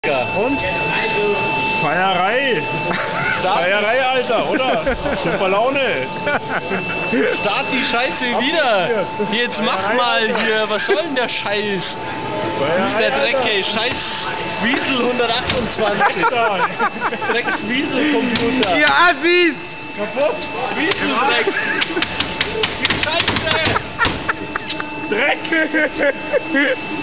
Und? Feierei! Feierei, Alter, oder? Super Laune! Start die Scheiße wieder! Jetzt mach mal hier, was soll denn der Scheiß? Feierei, Der Dreck, ey, Scheiß Wiesel 128! Drecks Wiesel-Computer! Ihr Assis! Kaputt! Wieseldreck! Scheiße! Dreck!